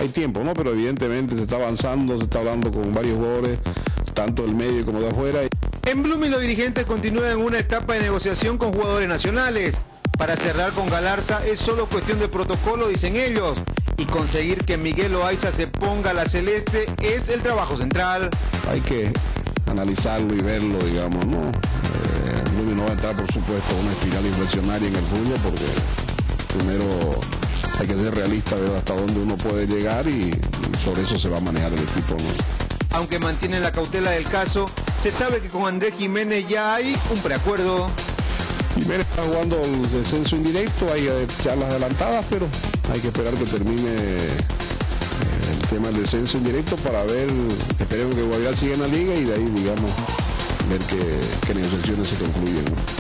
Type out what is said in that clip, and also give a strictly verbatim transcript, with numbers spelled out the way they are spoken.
hay tiempo, ¿no? Pero evidentemente se está avanzando, se está hablando con varios jugadores, tanto del medio como de afuera. En Blooming los dirigentes continúan en una etapa de negociación con jugadores nacionales. Para cerrar con Galarza es solo cuestión de protocolo, dicen ellos, y conseguir que Miguel Loaiza se ponga la celeste es el trabajo central. Hay que analizarlo y verlo, digamos, ¿no? Eh, Blooming no va a entrar, por supuesto, a una espiral inflacionaria en el fútbol, porque primero hay que ser realista, ver hasta dónde uno puede llegar y, y sobre eso se va a manejar el equipo, ¿no? Aunque mantienen la cautela del caso, se sabe que con Andrés Jiménez ya hay un preacuerdo. Jiménez está jugando el descenso indirecto, hay charlas adelantadas, pero hay que esperar que termine el tema del descenso indirecto para ver, esperemos que Guavirá siga en la liga y de ahí, digamos, ver qué, qué negociaciones se concluyen, ¿no?